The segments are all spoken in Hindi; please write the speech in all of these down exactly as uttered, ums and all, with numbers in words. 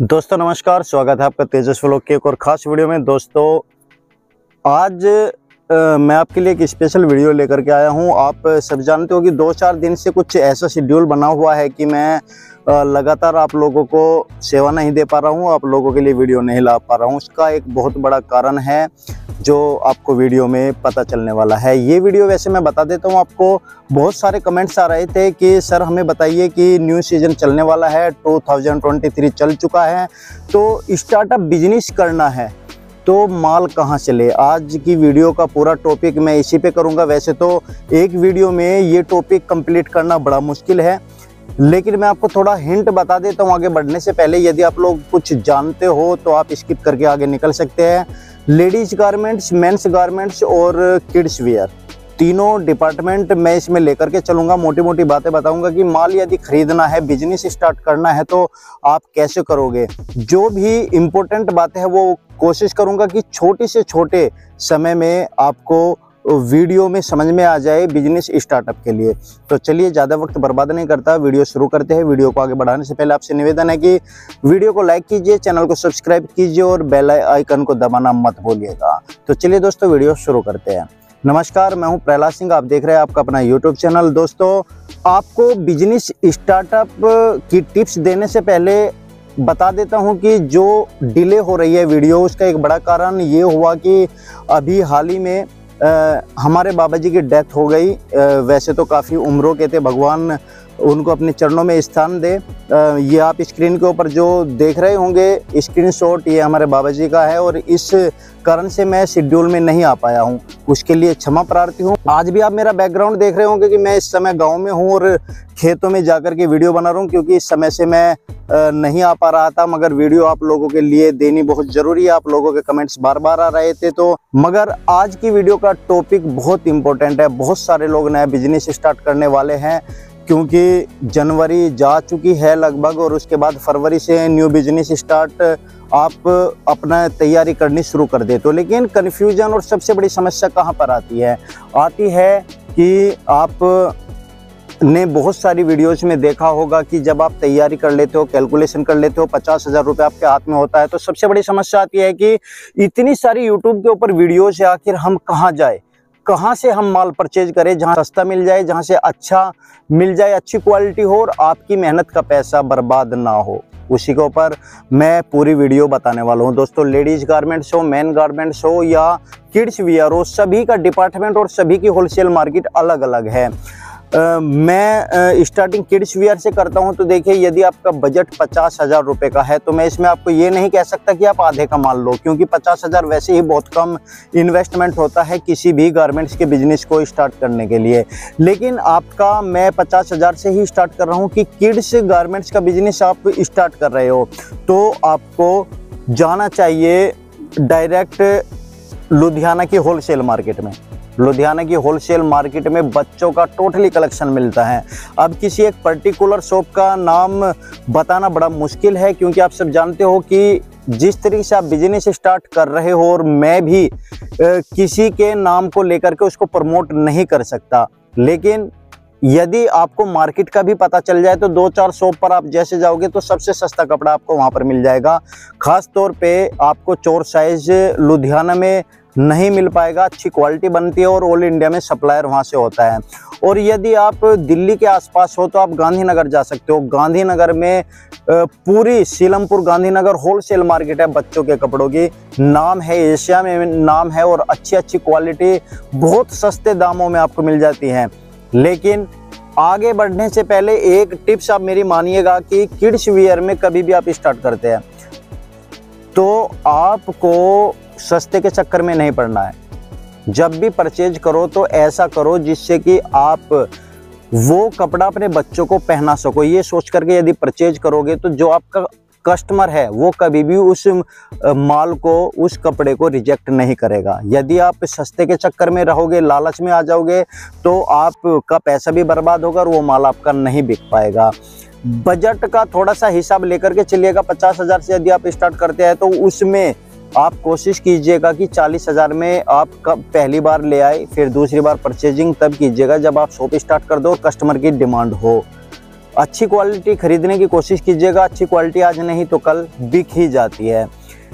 दोस्तों नमस्कार, स्वागत है आपका तेजस व्लॉग के एक और ख़ास वीडियो में। दोस्तों आज आ, मैं आपके लिए एक स्पेशल वीडियो लेकर के आया हूं। आप सब जानते हो कि दो चार दिन से कुछ ऐसा शेड्यूल बना हुआ है कि मैं आ, लगातार आप लोगों को सेवा नहीं दे पा रहा हूं, आप लोगों के लिए वीडियो नहीं ला पा रहा हूं। उसका एक बहुत बड़ा कारण है जो आपको वीडियो में पता चलने वाला है। ये वीडियो वैसे मैं बता देता हूँ आपको, बहुत सारे कमेंट्स आ रहे थे कि सर हमें बताइए कि न्यू सीजन चलने वाला है, दो हज़ार तेईस चल चुका है तो स्टार्टअप बिजनेस करना है तो माल कहाँ से ले। आज की वीडियो का पूरा टॉपिक मैं इसी पे करूँगा। वैसे तो एक वीडियो में ये टॉपिक कंप्लीट करना बड़ा मुश्किल है, लेकिन मैं आपको थोड़ा हिंट बता देता हूँ आगे बढ़ने से पहले। यदि आप लोग कुछ जानते हो तो आप स्किप करके आगे निकल सकते हैं। लेडीज गारमेंट्स, मेंस गारमेंट्स और किड्स वेयर, तीनों डिपार्टमेंट मैं इसमें लेकर के चलूँगा। मोटी मोटी बातें बताऊंगा कि माल यदि खरीदना है, बिजनेस स्टार्ट करना है तो आप कैसे करोगे। जो भी इम्पोर्टेंट बातें हैं वो कोशिश करूंगा कि छोटे से छोटे समय में आपको वीडियो में समझ में आ जाए बिजनेस स्टार्टअप के लिए। तो चलिए ज़्यादा वक्त बर्बाद नहीं करता, वीडियो शुरू करते हैं। वीडियो को आगे बढ़ाने से पहले आपसे निवेदन है कि वीडियो को लाइक कीजिए, चैनल को सब्सक्राइब कीजिए और बेल आइकन को दबाना मत भूलिएगा। तो चलिए दोस्तों वीडियो शुरू करते हैं। नमस्कार, मैं हूं प्रहलाद सिंह, आप देख रहे हैं आपका अपना यूट्यूब चैनल। दोस्तों आपको बिजनेस स्टार्टअप की टिप्स देने से पहले बता देता हूं कि जो डिले हो रही है वीडियो, उसका एक बड़ा कारण ये हुआ कि अभी हाल ही में आ, हमारे बाबा जी की डेथ हो गई। आ, वैसे तो काफ़ी उम्रों के थे, भगवान उनको अपने चरणों में स्थान दे। आ, ये आप स्क्रीन के ऊपर जो देख रहे होंगे स्क्रीनशॉट, ये हमारे बाबा जी का है और इस कारण से मैं शेड्यूल में नहीं आ पाया हूँ, उसके लिए क्षमा प्रार्थी हूँ। आज भी आप मेरा बैकग्राउंड देख रहे होंगे कि मैं इस समय गांव में हूँ और खेतों में जाकर के वीडियो बना रहा हूँ, क्योंकि इस समय से मैं नहीं आ पा रहा था। मगर वीडियो आप लोगों के लिए देनी बहुत ज़रूरी है, आप लोगों के कमेंट्स बार बार आ रहे थे तो। मगर आज की वीडियो का टॉपिक बहुत इंपॉर्टेंट है। बहुत सारे लोग नया बिजनेस स्टार्ट करने वाले हैं, क्योंकि जनवरी जा चुकी है लगभग और उसके बाद फरवरी से न्यू बिजनेस स्टार्ट आप अपना तैयारी करनी शुरू कर देते हो। लेकिन कन्फ्यूजन और सबसे बड़ी समस्या कहाँ पर आती है आती है कि आप ने बहुत सारी वीडियोज में देखा होगा कि जब आप तैयारी कर लेते हो, कैलकुलेशन कर लेते हो, पचास हजार रुपये आपके हाथ में होता है तो सबसे बड़ी समस्या आती है कि इतनी सारी यूट्यूब के ऊपर वीडियोज है, आखिर हम कहाँ जाए, कहाँ से हम माल परचेज करें जहाँ सस्ता मिल जाए, जहाँ से अच्छा मिल जाए, अच्छी क्वालिटी हो और आपकी मेहनत का पैसा बर्बाद ना हो। उसी के ऊपर मैं पूरी वीडियो बताने वाला हूँ। दोस्तों लेडीज गारमेंट्स हो, मेन गारमेंट्स हो या किड्स वियर हो, सभी का डिपार्टमेंट और सभी की होलसेल मार्केट अलग अलग है। Uh, मैं uh, स्टार्टिंग किड्स वियर से करता हूं तो देखिए, यदि आपका बजट पचास हज़ार रुपये का है तो मैं इसमें आपको ये नहीं कह सकता कि आप आधे का माल लो, क्योंकि पचास हज़ार वैसे ही बहुत कम इन्वेस्टमेंट होता है किसी भी गारमेंट्स के बिजनेस को स्टार्ट करने के लिए। लेकिन आपका मैं पचास हज़ार से ही स्टार्ट कर रहा हूं कि किड्स गारमेंट्स का बिजनेस आप स्टार्ट कर रहे हो तो आपको जाना चाहिए डायरेक्ट लुधियाना की होलसेल मार्केट में। लुधियाना की होलसेल मार्केट में बच्चों का टोटली कलेक्शन मिलता है। अब किसी एक पर्टिकुलर शॉप का नाम बताना बड़ा मुश्किल है, क्योंकि आप सब जानते हो कि जिस तरीके से आप बिजनेस स्टार्ट कर रहे हो और मैं भी आ, किसी के नाम को लेकर के उसको प्रमोट नहीं कर सकता। लेकिन यदि आपको मार्केट का भी पता चल जाए तो दो चार शॉप पर आप जैसे जाओगे तो सबसे सस्ता कपड़ा आपको वहाँ पर मिल जाएगा। खास तौर पे आपको चोर साइज लुधियाना में नहीं मिल पाएगा, अच्छी क्वालिटी बनती है और ऑल इंडिया में सप्लायर वहाँ से होता है। और यदि आप दिल्ली के आसपास हो तो आप गांधीनगर जा सकते हो। गांधीनगर में पूरी सीलमपुर गांधीनगर होलसेल मार्केट है बच्चों के कपड़ों की, नाम है, एशिया में नाम है और अच्छी अच्छी क्वालिटी बहुत सस्ते दामों में आपको मिल जाती है। लेकिन आगे बढ़ने से पहले एक टिप्स आप मेरी मानिएगा कि किड्स वियर में कभी भी आप स्टार्ट करते हैं तो आपको सस्ते के चक्कर में नहीं पड़ना है। जब भी परचेज करो तो ऐसा करो जिससे कि आप वो कपड़ा अपने बच्चों को पहना सको। ये सोच करके यदि परचेज करोगे तो जो आपका कस्टमर है वो कभी भी उस माल को, उस कपड़े को रिजेक्ट नहीं करेगा। यदि आप सस्ते के चक्कर में रहोगे, लालच में आ जाओगे तो आपका पैसा भी बर्बाद होगा और वो माल आपका नहीं बिक पाएगा। बजट का थोड़ा सा हिसाब लेकर के चलिएगा। पचास हज़ार से यदि आप स्टार्ट करते हैं तो उसमें आप कोशिश कीजिएगा कि चालीस हज़ार में आप कब पहली बार ले आए, फिर दूसरी बार परचेजिंग तब कीजिएगा जब आप शॉप स्टार्ट कर दो और कस्टमर की डिमांड हो। अच्छी क्वालिटी खरीदने की कोशिश कीजिएगा। अच्छी क्वालिटी आज नहीं तो कल बिक ही जाती है।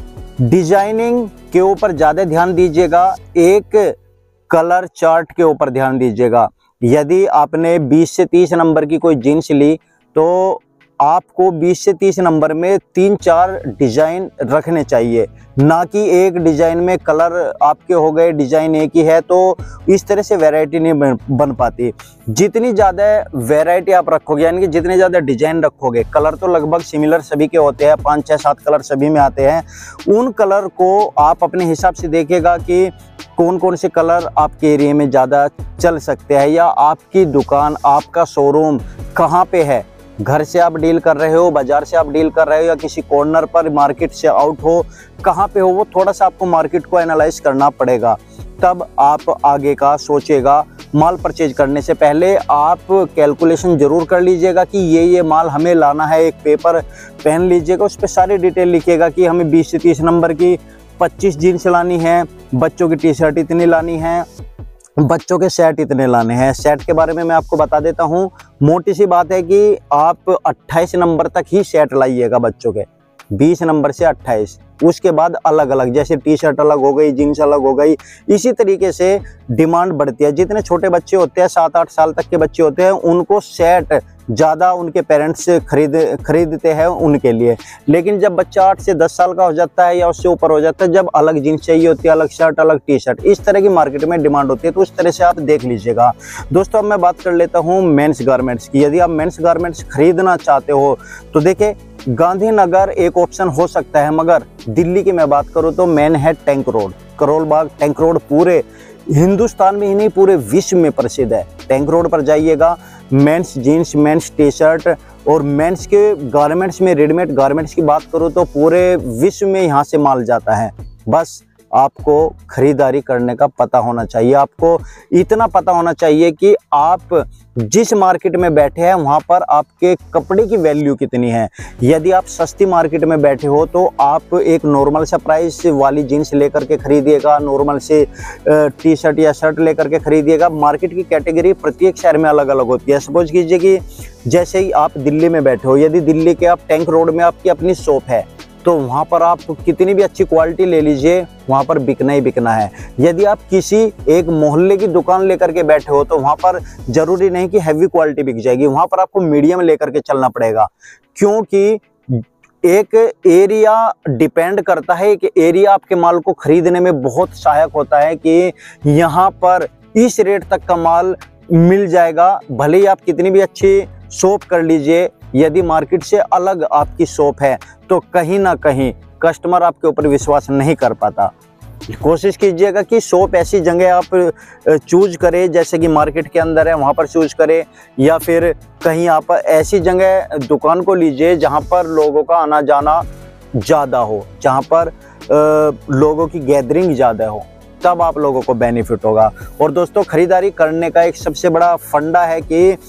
डिजाइनिंग के ऊपर ज़्यादा ध्यान दीजिएगा। एक कलर चार्ट के ऊपर ध्यान दीजिएगा। यदि आपने बीस से तीस नंबर की कोई जीन्स ली तो आपको बीस से तीस नंबर में तीन चार डिज़ाइन रखने चाहिए, ना कि एक डिज़ाइन में कलर आपके हो गए, डिज़ाइन एक ही है, तो इस तरह से वैरायटी नहीं बन, बन पाती। जितनी ज़्यादा वैरायटी आप रखोगे, यानी कि जितने ज़्यादा डिज़ाइन रखोगे, कलर तो लगभग सिमिलर सभी के होते हैं, पाँच छः सात कलर सभी में आते हैं। उन कलर को आप अपने हिसाब से देखिएगा कि कौन कौन से कलर आपके एरिया में ज़्यादा चल सकते हैं, या आपकी दुकान, आपका शोरूम कहाँ पे है। घर से आप डील कर रहे हो, बाज़ार से आप डील कर रहे हो, या किसी कॉर्नर पर मार्केट से आउट हो, कहाँ पे हो, वो थोड़ा सा आपको मार्केट को एनालाइज करना पड़ेगा। तब आप आगे का सोचेगा। माल परचेज करने से पहले आप कैलकुलेशन ज़रूर कर लीजिएगा कि ये ये माल हमें लाना है। एक पेपर पेन लीजिएगा, उस पर सारी डिटेल लिखिएगा कि हमें बीस से तीस नंबर की पच्चीस जीन्स लानी है, बच्चों की टी शर्ट इतनी लानी है, बच्चों के सेट इतने लाने हैं। सेट के बारे में मैं आपको बता देता हूँ। मोटी सी बात है कि आप अट्ठाईस नंबर तक ही सेट लाइएगा बच्चों के, बीस नंबर से अट्ठाईस। उसके बाद अलग अलग, जैसे टी शर्ट अलग हो गई, जीन्स अलग हो गई, इसी तरीके से डिमांड बढ़ती है। जितने छोटे बच्चे होते हैं, सात आठ साल तक के बच्चे होते हैं, उनको सेट ज़्यादा उनके पेरेंट्स खरीद खरीदते हैं उनके लिए। लेकिन जब बच्चा आठ से दस साल का हो जाता है या उससे ऊपर हो जाता है, जब अलग जीन्स चाहिए होती है, अलग शर्ट, अलग टी शर्ट, इस तरह की मार्केट में डिमांड होती है। तो उस तरह से आप देख लीजिएगा। दोस्तों, अब मैं बात कर लेता हूँ मेंस गारमेंट्स की। यदि आप मेंस गारमेंट्स खरीदना चाहते हो तो देखिए, गांधीनगर एक ऑप्शन हो सकता है, मगर दिल्ली की मैं बात करूँ तो मेन है tank road, Karol Bagh. Tank road पूरे हिंदुस्तान में ही नहीं, पूरे विश्व में प्रसिद्ध है। टैंक रोड पर जाइएगा। Men's jeans, men's T shirt और मेंस के गारमेंट्स में, रेडीमेड गारमेंट्स की बात करूँ तो पूरे विश्व में यहाँ से माल जाता है। बस आपको खरीदारी करने का पता होना चाहिए। आपको इतना पता होना चाहिए कि आप जिस मार्केट में बैठे हैं वहाँ पर आपके कपड़े की वैल्यू कितनी है। यदि आप सस्ती मार्केट में बैठे हो तो आप एक नॉर्मल सा प्राइस वाली जीन्स लेकर के खरीदिएगा, नॉर्मल से टी शर्ट या शर्ट लेकर के खरीदिएगा। मार्केट की कैटेगरी प्रत्येक शहर में अलग अलग होती है। सपोज कीजिए कि जैसे ही आप दिल्ली में बैठे हो, यदि दिल्ली के आप टैंक रोड में आपकी अपनी शॉप है तो वहाँ पर आप कितनी भी अच्छी क्वालिटी ले लीजिए, वहाँ पर बिकना ही बिकना है। यदि आप किसी एक मोहल्ले की दुकान लेकर के बैठे हो तो वहाँ पर जरूरी नहीं कि हैवी क्वालिटी बिक जाएगी, वहाँ पर आपको मीडियम लेकर के चलना पड़ेगा। क्योंकि एक एरिया डिपेंड करता है, एक एरिया आपके माल को खरीदने में बहुत सहायक होता है कि यहाँ पर इस रेट तक का माल मिल जाएगा। भले ही आप कितनी भी अच्छी शॉप कर लीजिए, यदि मार्केट से अलग आपकी शॉप है तो कहीं ना कहीं कस्टमर आपके ऊपर विश्वास नहीं कर पाता। कोशिश कीजिएगा कि शॉप ऐसी जगह आप चूज करें, जैसे कि मार्केट के अंदर है वहाँ पर चूज करें, या फिर कहीं आप ऐसी जगह दुकान को लीजिए जहाँ पर लोगों का आना जाना ज़्यादा हो, जहाँ पर लोगों की गैदरिंग ज़्यादा हो, तब आप लोगों को बेनिफिट होगा। और दोस्तों, खरीदारी करने का एक सबसे बड़ा फंडा है कि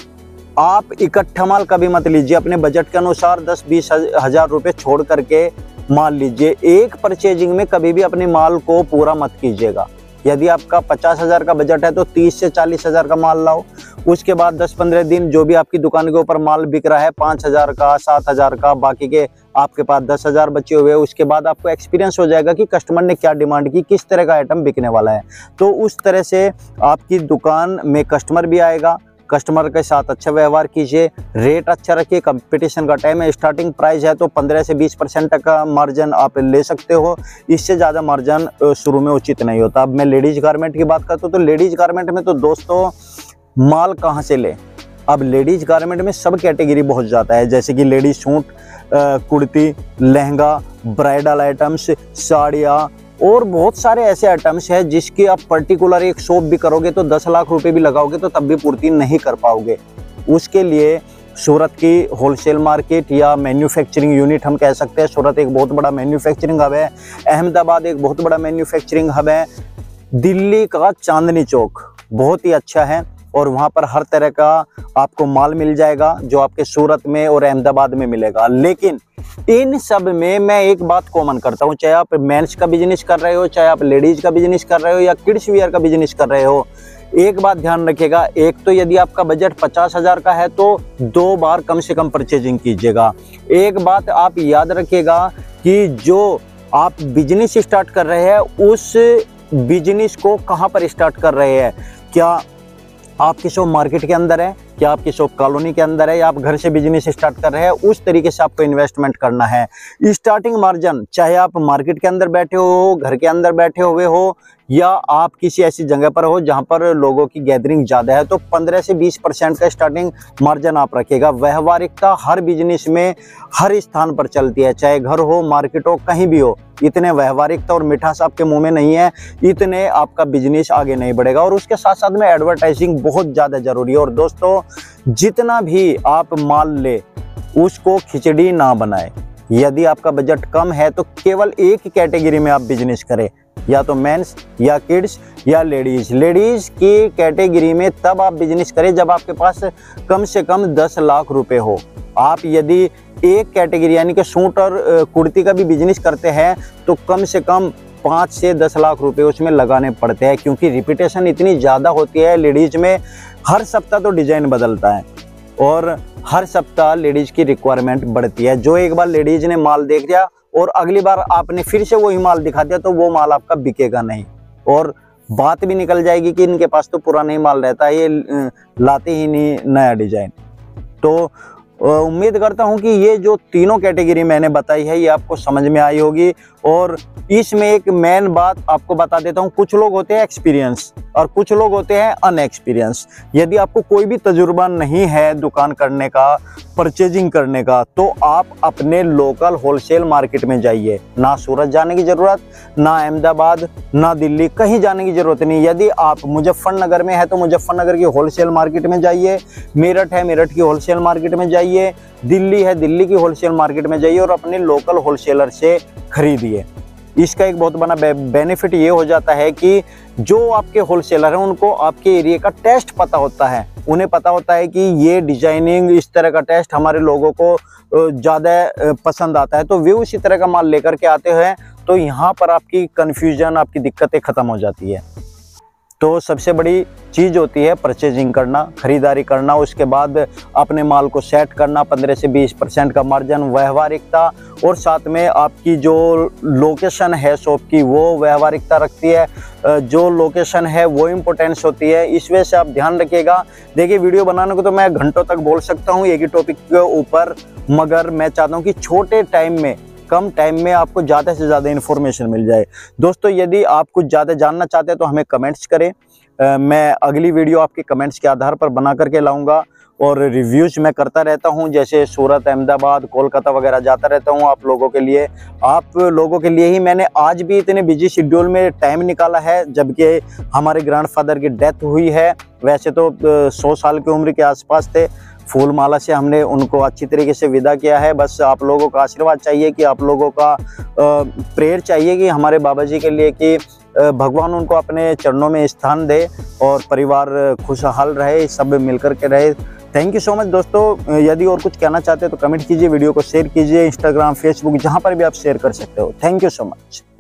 आप इकट्ठा माल कभी मत लीजिए। अपने बजट के अनुसार दस बीस हजार रुपये छोड़ करके माल लीजिए। एक परचेजिंग में कभी भी अपने माल को पूरा मत कीजिएगा। यदि आपका पचास हजार का बजट है तो तीस से चालीस हजार का माल लाओ। उसके बाद दस पंद्रह दिन जो भी आपकी दुकान के ऊपर माल बिक रहा है, पाँच हजार का, सात हजार का, बाकी के आपके पास दस हजार बचे हुए, उसके बाद आपको एक्सपीरियंस हो जाएगा कि कस्टमर ने क्या डिमांड की, किस तरह का आइटम बिकने वाला है। तो उस तरह से आपकी दुकान में कस्टमर भी आएगा। कस्टमर के साथ अच्छा व्यवहार कीजिए, रेट अच्छा रखिए। कंपटीशन का टाइम है, स्टार्टिंग प्राइस है तो पंद्रह से बीस परसेंट तक का मार्जिन आप ले सकते हो। इससे ज़्यादा मार्जिन शुरू में उचित नहीं होता। अब मैं लेडीज गारमेंट की बात करता हूँ तो लेडीज गारमेंट में तो दोस्तों माल कहाँ से ले। अब लेडीज गारमेंट में सब कैटेगरी बहुत ज़्यादा है, जैसे कि ladies suit, kurti, lehenga, bridal items, साड़ियाँ और बहुत सारे ऐसे आइटम्स हैं जिसकी आप पर्टिकुलर एक शॉप भी करोगे तो दस लाख रुपए भी लगाओगे तो तब भी पूर्ति नहीं कर पाओगे। उसके लिए सूरत की होलसेल मार्केट या मैन्युफैक्चरिंग यूनिट हम कह सकते हैं। सूरत एक बहुत बड़ा मैन्युफैक्चरिंग हब है, अहमदाबाद एक बहुत बड़ा मैन्युफैक्चरिंग हब है, दिल्ली का चांदनी चौक बहुत ही अच्छा है और वहाँ पर हर तरह का आपको माल मिल जाएगा जो आपके सूरत में और अहमदाबाद में मिलेगा। लेकिन इन सब में मैं एक बात कॉमन करता हूँ, चाहे आप मेंस का बिजनेस कर रहे हो, चाहे आप लेडीज का बिजनेस कर रहे हो या किड्स वियर का बिजनेस कर रहे हो, एक बात ध्यान रखिएगा, एक तो यदि आपका बजट पचास हजार का है तो दो बार कम से कम परचेजिंग कीजिएगा। एक बात आप याद रखिएगा कि जो आप बिजनेस स्टार्ट कर रहे हैं उस बिजनेस को कहाँ पर स्टार्ट कर रहे हैं, क्या आपकी शॉप मार्केट के अंदर है, क्या आपकी शॉप कॉलोनी के अंदर है, या आप घर से बिजनेस स्टार्ट कर रहे हैं, उस तरीके से आपको इन्वेस्टमेंट करना है। स्टार्टिंग मार्जिन चाहे आप मार्केट के अंदर बैठे हो, घर के अंदर बैठे हुए हो, या आप किसी ऐसी जगह पर हो जहां पर लोगों की गैदरिंग ज़्यादा है, तो पंद्रह से बीस परसेंट का स्टार्टिंग मार्जिन आप रखिएगा। व्यवहारिकता हर बिजनेस में हर स्थान पर चलती है, चाहे घर हो, मार्केट हो, कहीं भी हो। इतने व्यवहारिकता और मिठास आपके मुंह में नहीं है, इतने आपका बिजनेस आगे नहीं बढ़ेगा। और उसके साथ साथ में एडवर्टाइजिंग बहुत ज़्यादा ज़रूरी है। और दोस्तों, जितना भी आप माल ले उसको खिचड़ी ना बनाए। यदि आपका बजट कम है तो केवल एक कैटेगरी में आप बिजनेस करें, या तो मेंस या किड्स या लेडीज। लेडीज की कैटेगरी में तब आप बिजनेस करें जब आपके पास कम से कम दस लाख रुपए हो। आप यदि एक कैटेगरी यानी कि सूट और कुर्ती का भी बिजनेस करते हैं तो कम से कम पाँच से दस लाख रुपए उसमें लगाने पड़ते हैं, क्योंकि रिपीटेशन इतनी ज़्यादा होती है लेडीज में। हर सप्ताह तो डिजाइन बदलता है और हर सप्ताह लेडीज की रिक्वायरमेंट बढ़ती है। जो एक बार लेडीज ने माल देख लिया और अगली बार आपने फिर से वही माल दिखा दिया तो वो माल आपका बिकेगा नहीं, और बात भी निकल जाएगी कि इनके पास तो पुराना ही माल रहता है, ये लाते ही नहीं नया डिजाइन। तो उम्मीद करता हूं कि ये जो तीनों कैटेगरी मैंने बताई है ये आपको समझ में आई होगी। और इसमें एक मेन बात आपको बता देता हूं, कुछ लोग होते हैं एक्सपीरियंस और कुछ लोग होते हैं अनएक्सपीरियंस। यदि आपको कोई भी तजुर्बा नहीं है दुकान करने का, परचेजिंग करने का, तो आप अपने लोकल होलसेल मार्केट में जाइए। ना सूरत जाने की ज़रूरत, ना अहमदाबाद, ना दिल्ली, कहीं जाने की ज़रूरत नहीं। यदि आप मुजफ्फरनगर में है तो मुजफ्फरनगर की होलसेल मार्केट में जाइए, मेरठ है मेरठ की होलसेल मार्केट में जाइए, दिल्ली है दिल्ली की होलसेल मार्केट में जाइए और अपने लोकल होलसेलर से खरीदिए। इसका एक बहुत बड़ा बेनिफिट ये हो जाता है कि जो आपके होलसेलर हैं उनको आपके एरिया का टेस्ट पता होता है। उन्हें पता होता है कि ये डिजाइनिंग, इस तरह का टेस्ट हमारे लोगों को ज़्यादा पसंद आता है, तो वे उसी तरह का माल लेकर के आते हैं। तो यहाँ पर आपकी कन्फ्यूजन, आपकी दिक्कतें ख़त्म हो जाती है। तो सबसे बड़ी चीज़ होती है परचेजिंग करना, ख़रीदारी करना, उसके बाद अपने माल को सेट करना, पंद्रह से बीस परसेंट का मार्जिन, व्यवहारिकता, और साथ में आपकी जो लोकेशन है शॉप की वो व्यवहारिकता रखती है, जो लोकेशन है वो इम्पोर्टेंस होती है। इस वजह से आप ध्यान रखिएगा। देखिए, वीडियो बनाने को तो मैं घंटों तक बोल सकता हूँ एक ही टॉपिक के ऊपर, मगर मैं चाहता हूँ कि छोटे टाइम में, कम टाइम में आपको ज़्यादा से ज़्यादा इन्फॉर्मेशन मिल जाए। दोस्तों, यदि आप कुछ ज़्यादा जानना चाहते हैं तो हमें कमेंट्स करें। आ, मैं अगली वीडियो आपके कमेंट्स के आधार पर बना करके लाऊंगा। और रिव्यूज़ मैं करता रहता हूं, जैसे सूरत, अहमदाबाद, कोलकाता वगैरह जाता रहता हूं आप लोगों के लिए। आप लोगों के लिए ही मैंने आज भी इतने बिजी शेड्यूल में टाइम निकाला है, जबकि हमारे ग्रैंडफादर की डेथ हुई है। वैसे तो सौ साल की उम्र के आसपास थे। फूल माला से हमने उनको अच्छी तरीके से विदा किया है। बस आप लोगों का आशीर्वाद चाहिए, कि आप लोगों का प्रेयर चाहिए कि हमारे बाबा जी के लिए कि भगवान उनको अपने चरणों में स्थान दे और परिवार खुशहाल रहे, सब मिलकर के रहे। थैंक यू सो मच दोस्तों। यदि और कुछ कहना चाहते हैं तो कमेंट कीजिए, वीडियो को शेयर कीजिए, इंस्टाग्राम, फेसबुक, जहां पर भी आप शेयर कर सकते हो। Thank you so much.